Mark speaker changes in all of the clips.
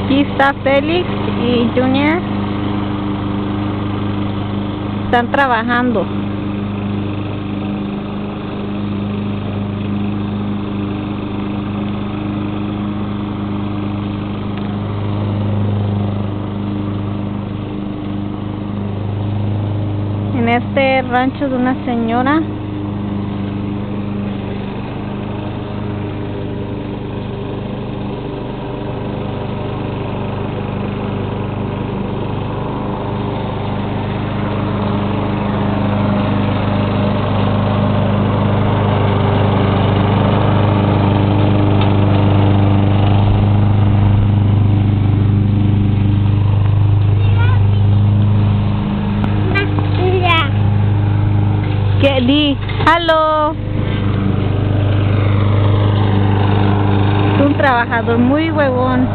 Speaker 1: Aquí está Félix y Junior. Están trabajando. En este rancho de una señora. Di, hello. Es un trabajador muy huevón.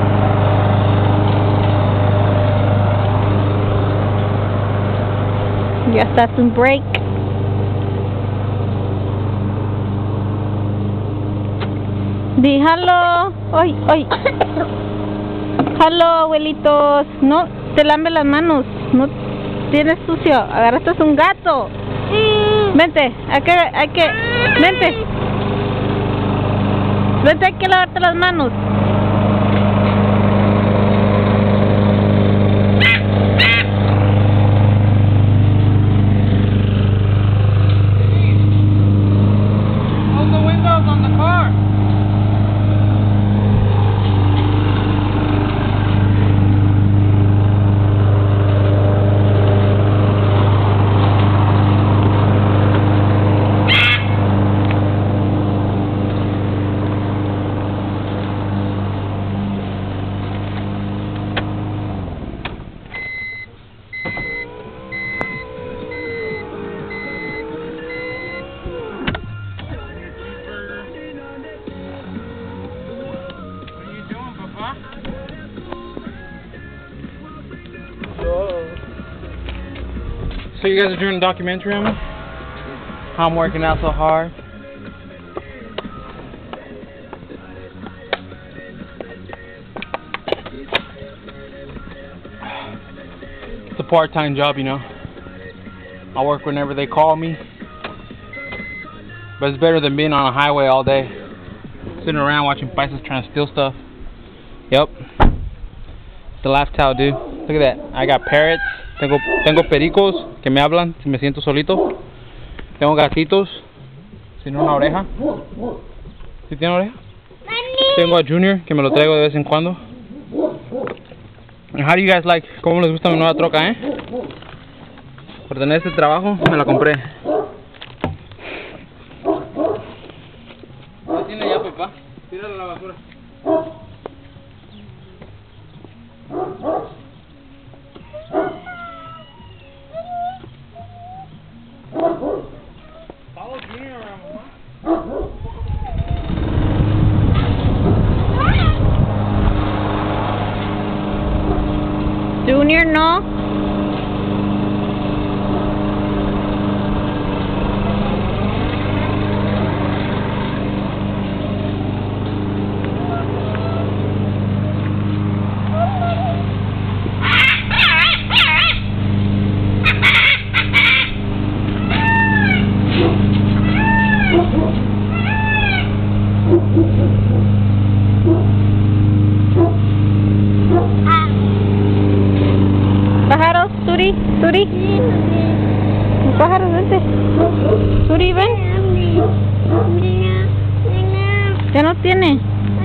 Speaker 1: Ya está un break. Di, hello. Ay, ay. Hello, abuelitos. No, te lame las manos. No tienes sucio. Agarraste un gato. Vente, vente. Vente, hay que lavarte las manos.
Speaker 2: Close the windows on the car.
Speaker 3: So you guys are doing a documentary on me? How I'm working out so hard? It's a part-time job, you know. I work whenever they call me. But it's better than being on a highway all day. Sitting around watching paisas trying to steal stuff. Yep. It's the lifestyle, dude. Look at that. I got parrots. Tengo pericos que me hablan si me siento solito. Tengo gatitos sin una oreja. ¿Sí tiene oreja? Tengo a Junior que me lo traigo de vez en cuando. How do you guys like? ¿Cómo les gusta mi nueva troca, Por tener este trabajo me la compré. ¿Qué tiene ya, papá? Tírala a la basura.
Speaker 2: Follow Junior around, Mama.
Speaker 1: Junior, no. Pájaros, Suri, Suri. Pájaros, vente. Suri, ven. Ya no tiene.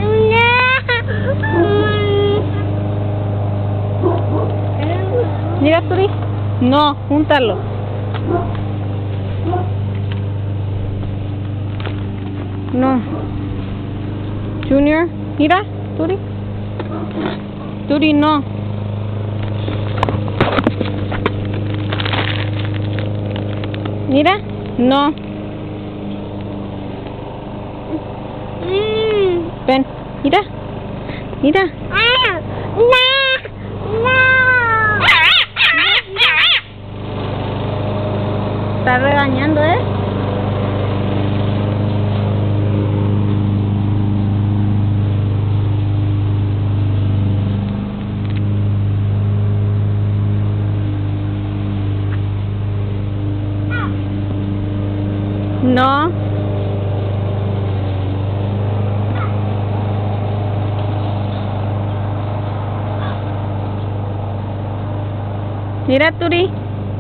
Speaker 1: Mira, Suri. No, júntalo. No. Junior, mira, Suri. Suri, no. Mira, no. Ven, mira. Mira. Está regañando, Mira, Turi.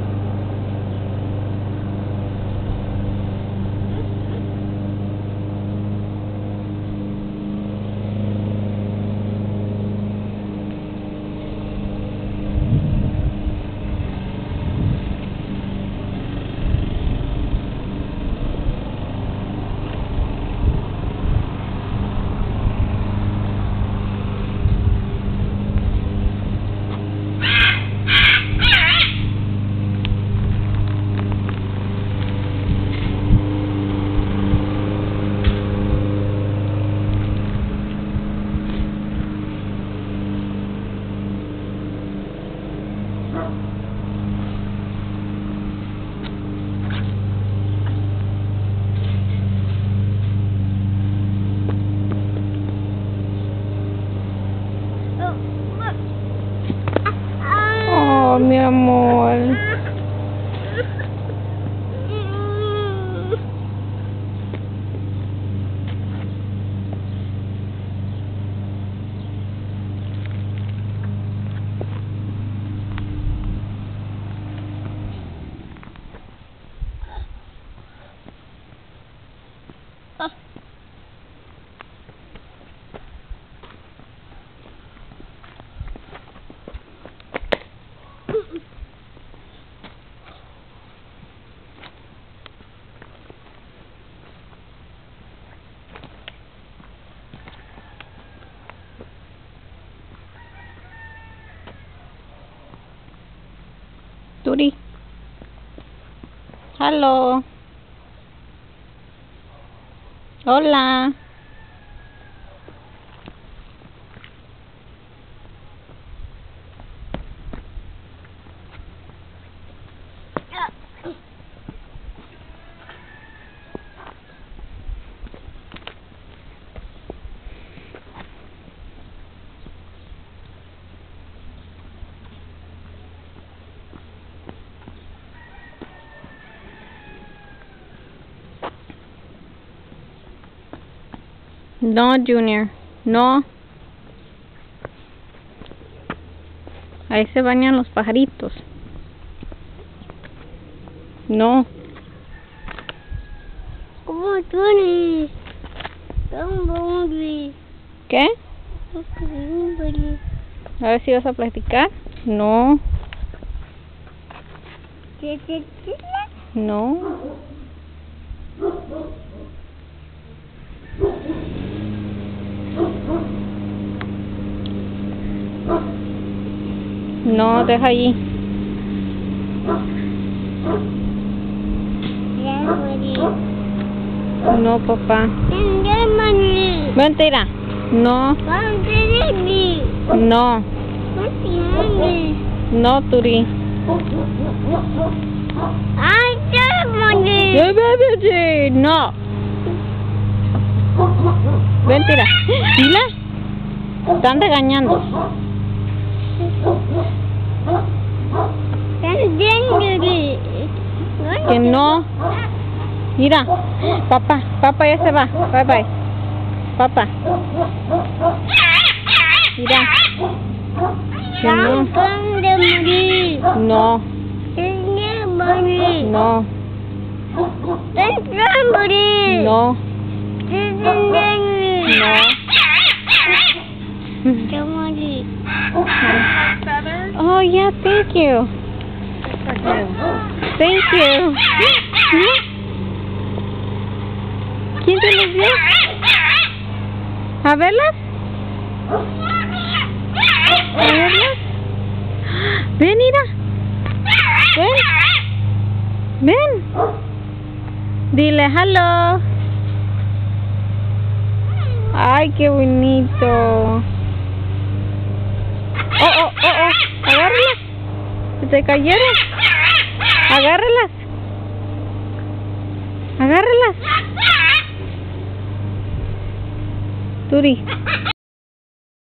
Speaker 1: Oh, mi amor. Turi. Hello. Hola. No, Junior. No. Ahí se bañan los pajaritos. No.
Speaker 4: ¿Cómo Turi? ¿Cómo
Speaker 1: ¿Qué? A ver si vas a platicar. No. No. No, deja ahí. No, papá. Mentira. No. No. No, Turi. No. Mentira. Mira. Están regañando. Que no. Mira. Papá ya se va. Bye bye. Papá. Mira. Que no. No. No. No. Oh, yeah, thank you. Thank you. ¿Quién te los dio? ¿A verlas? ¿A verlas? Ven, mira. Ven. Ven. Dile hello. Ay, qué bonito. Oh. Agárralas. Se te cayeron. Agárralas. Turi.